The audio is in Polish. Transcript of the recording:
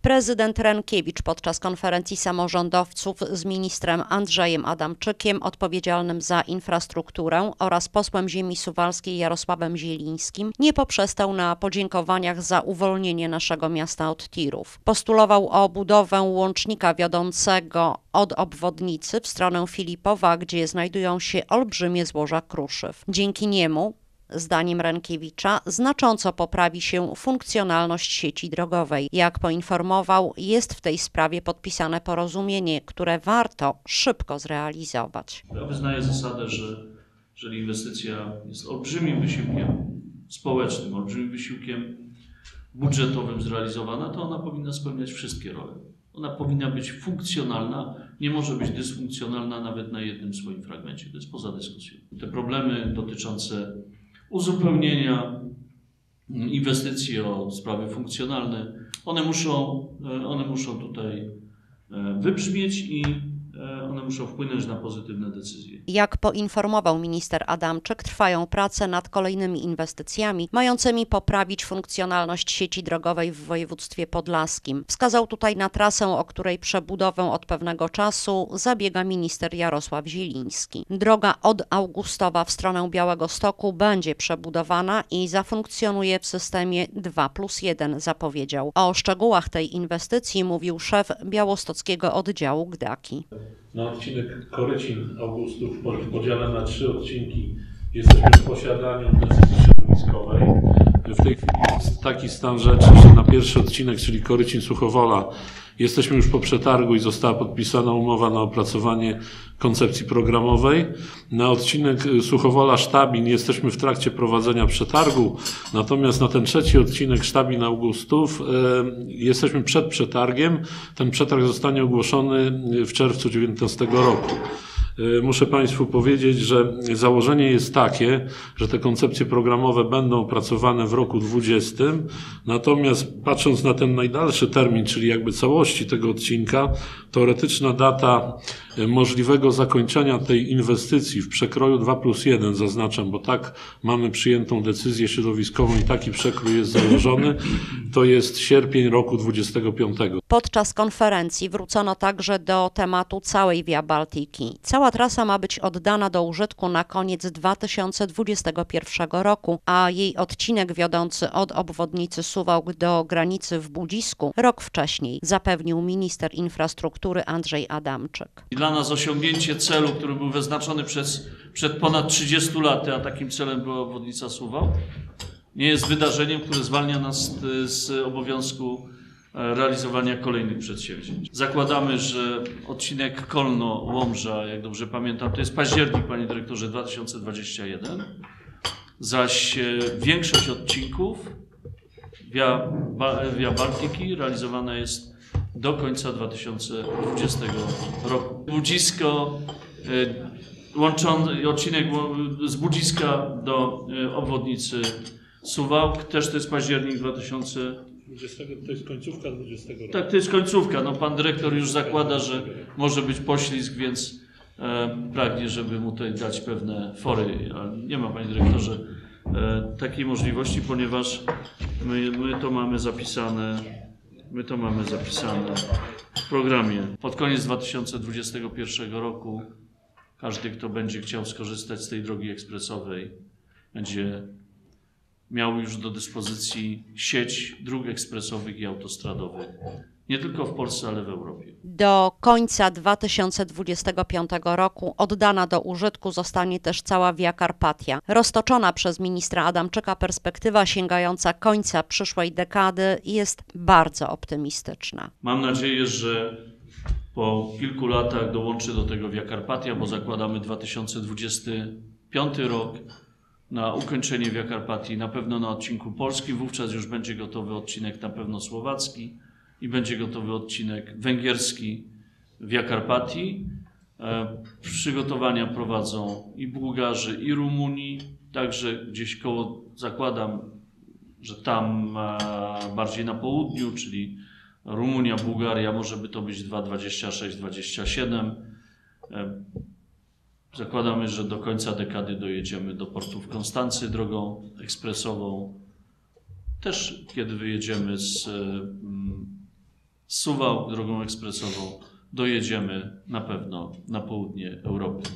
Prezydent Rękiewicz podczas konferencji samorządowców z ministrem Andrzejem Adamczykiem, odpowiedzialnym za infrastrukturę, oraz posłem ziemi suwalskiej Jarosławem Zielińskim nie poprzestał na podziękowaniach za uwolnienie naszego miasta od tirów. Postulował o budowę łącznika wiodącego od obwodnicy w stronę Filipowa, gdzie znajdują się olbrzymie złoża kruszyw. Dzięki niemu, zdaniem Rękiewicza, znacząco poprawi się funkcjonalność sieci drogowej. Jak poinformował, jest w tej sprawie podpisane porozumienie, które warto szybko zrealizować. Ja wyznaję zasadę, że jeżeli inwestycja jest olbrzymim wysiłkiem społecznym, olbrzymim wysiłkiem budżetowym zrealizowana, to ona powinna spełniać wszystkie role. Ona powinna być funkcjonalna, nie może być dysfunkcjonalna nawet na jednym swoim fragmencie. To jest poza dyskusją. Te problemy dotyczące uzupełnienia inwestycji o sprawy funkcjonalne, one muszą tutaj wybrzmieć i one muszą wpłynąć na pozytywne decyzje. Jak poinformował minister Adamczyk, trwają prace nad kolejnymi inwestycjami mającymi poprawić funkcjonalność sieci drogowej w województwie podlaskim. Wskazał tutaj na trasę, o której przebudowę od pewnego czasu zabiega minister Jarosław Zieliński. Droga od Augustowa w stronę Białegostoku będzie przebudowana i zafunkcjonuje w systemie 2+1, zapowiedział. O szczegółach tej inwestycji mówił szef białostockiego oddziału GDAKi. Na odcinek Korycin-Augustów w podziale na 3 odcinki jesteśmy w posiadaniu decyzji środowiskowej. W tej chwili jest taki stan rzeczy, że na pierwszy odcinek, czyli Korycin-Suchowola, jesteśmy już po przetargu i została podpisana umowa na opracowanie koncepcji programowej. Na odcinek Suchowola-Sztabin jesteśmy w trakcie prowadzenia przetargu, natomiast na ten trzeci odcinek Sztabin-Augustów jesteśmy przed przetargiem. Ten przetarg zostanie ogłoszony w czerwcu 2019 roku. Muszę Państwu powiedzieć, że założenie jest takie, że te koncepcje programowe będą opracowane w roku 2020, natomiast patrząc na ten najdalszy termin, czyli jakby całości tego odcinka, teoretyczna data możliwego zakończenia tej inwestycji w przekroju 2+1, zaznaczam, bo tak mamy przyjętą decyzję środowiskową i taki przekrój jest założony, to jest sierpień roku 2025. Podczas konferencji wrócono także do tematu całej Via Baltiki. Cała trasa ma być oddana do użytku na koniec 2021 roku, a jej odcinek wiodący od obwodnicy Suwałk do granicy w Budzisku rok wcześniej, zapewnił minister infrastruktury Andrzej Adamczyk. Dla nas osiągnięcie celu, który był wyznaczony przed ponad 30 laty, a takim celem była obwodnica Suwałk, nie jest wydarzeniem, które zwalnia nas z obowiązku realizowania kolejnych przedsięwzięć. Zakładamy, że odcinek Kolno-Łomża, jak dobrze pamiętam, to jest październik, panie dyrektorze, 2021, zaś większość odcinków Via Baltiki realizowana jest do końca 2020 roku. Budzisko, odcinek z Budziska do obwodnicy Suwałk, też to jest październik 2020. To jest końcówka 20 roku. Tak, to jest końcówka. No, pan dyrektor już zakłada, że może być poślizg, więc pragnie, żeby mu tutaj dać pewne fory. Ale nie ma, panie dyrektorze, takiej możliwości, ponieważ my to mamy zapisane w programie. Pod koniec 2021 roku każdy, kto będzie chciał skorzystać z tej drogi ekspresowej, będzie miał już do dyspozycji sieć dróg ekspresowych i autostradowych. Nie tylko w Polsce, ale w Europie. Do końca 2025 roku oddana do użytku zostanie też cała Via Carpatia. Roztoczona przez ministra Adamczyka perspektywa sięgająca końca przyszłej dekady jest bardzo optymistyczna. Mam nadzieję, że po kilku latach dołączy do tego Via Carpatia, bo zakładamy 2025 rok na ukończenie Via Carpatii, na pewno na odcinku polskim. Wówczas już będzie gotowy odcinek na pewno słowacki i będzie gotowy odcinek węgierski Via Carpatii. Przygotowania prowadzą i Bułgarzy, i Rumuni, także gdzieś koło, zakładam, że tam bardziej na południu, czyli Rumunia, Bułgaria, może by to być 2026-2027. Zakładamy, że do końca dekady dojedziemy do portu w Konstancy drogą ekspresową. Też kiedy wyjedziemy z Suwałk drogą ekspresową dojedziemy na pewno na południe Europy.